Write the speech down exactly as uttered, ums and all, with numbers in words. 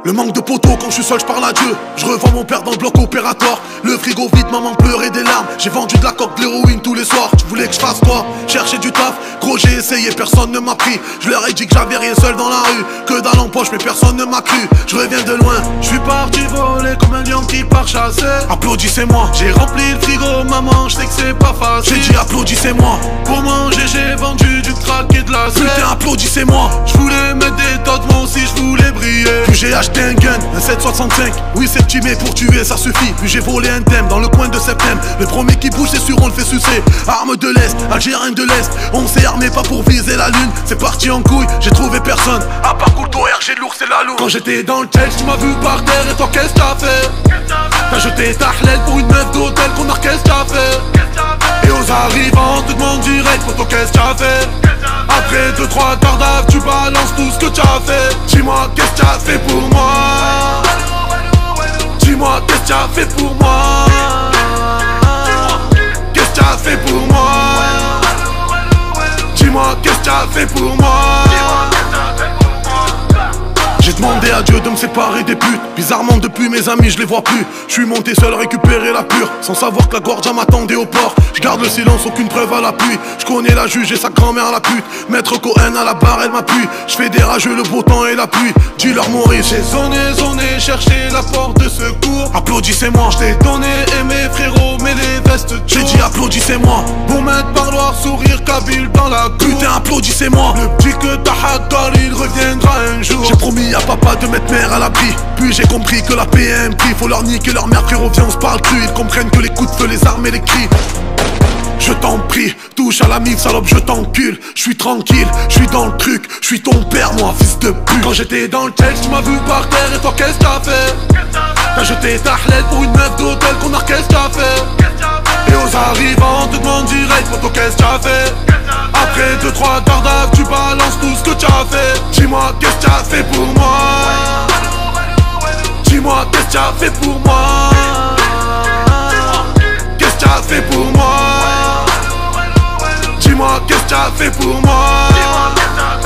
Le manque de poteau quand je suis seul je parle à Dieu. Je revois mon père dans le bloc opératoire. Le frigo vide, maman pleurait des larmes. J'ai vendu de la coque, de l'héroïne tous les soirs. Tu voulais que je fasse quoi? Chercher du taf. Gros j'ai essayé, personne ne m'a pris. Je leur ai dit que j'avais rien seul dans la rue. Que dalle en poche mais personne ne m'a cru. Je reviens de loin, je suis parti voler comme un lion qui part chasser. Applaudissez-moi, j'ai rempli le frigo maman, je sais que c'est pas facile. J'ai dit applaudissez-moi. Pour manger j'ai vendu du crack et de la sel. Putain applaudissez-moi. Je voulais mettre des dots, moi aussi je voulais briller. Puis j'ai acheté un gun, un sept soixante-cinq. Oui c'est petit mais pour tuer ça suffit. Puis j'ai volé un thème dans le coin de septembre. Le premier qui bouge c'est sûr on le fait sucer. Arme de l'Est, Algérien de l'Est. On s'est armé pas pour viser la lune. C'est parti en couille, j'ai trouvé personne. À part Coulto R, j'ai l'ours et la loupe. Quand j'étais dans le Chelsea, tu m'as vu par terre. Et toi qu'est-ce que t'as fait? T'as jeté ta hlèle pour une meuf d'hôtel qu'on a, qu'est-ce que t'as fait? Et aux arrivants te demande direct, photo qu'est-ce que t'as fait? Après deux trois tardaves, tu balances tout ce que t'as fait. Dis-moi qu'est-ce que t'as fait pour moi? Dis-moi qu'est-ce que t'as fait pour moi? Qu'est-ce que t'as fait pour moi? Dis-moi qu'est-ce que t'as fait pour moi? J'ai demandé à Dieu de me séparer des putes. Bizarrement depuis mes amis je les vois plus. Je suis monté seul récupérer la pure. Sans savoir que la gorge m'attendait au port. Je garde le silence, aucune preuve à l'appui. Je connais la juge et sa grand-mère la pute. Maître Cohen à la barre elle m'appuie. Je fais des rageux le beau temps et la pluie. Dis-leur Maurice. J'ai zoné, zoné, cherché la porte de secours. Applaudissez-moi. Je t'ai donné et mes frérots mais les vestes. J'ai dit applaudissez-moi. Pour mettre parloir, sourire, Kabyle dans la cour. Putain applaudissez-moi. Le petit que t'as hackar il reviendra un jour. J'ai promis à papa de mettre mère à l'abri. Puis j'ai compris que la P M P faut leur niquer leur mère, frérot viens on se parle plus. Ils comprennent que les coups de feu, les armes et les cris. Je t'en prie, touche à la mif salope, je t'encule. Je suis tranquille, je suis dans le truc. Je suis ton père moi, fils de pute. Quand j'étais dans le Chelsea, tu m'as vu par terre. Et toi qu'est-ce que t'as fait? T'as jeté ta hlèle pour une meuf d'hôtel qu'on a, qu'est-ce que t'as fait? Et aux arrivants on te demande direct, photo qu'est-ce que t'as fait? Après deux trois tardaves, tu balances tout ce que t'as fait. Dis-moi qu'est-ce que t'as fait pour moi? Dis-moi qu'est-ce que t'as fait pour moi? Qu'est-ce que t'as fait pour moi? Dis-moi qu'est-ce que t'as fait pour moi?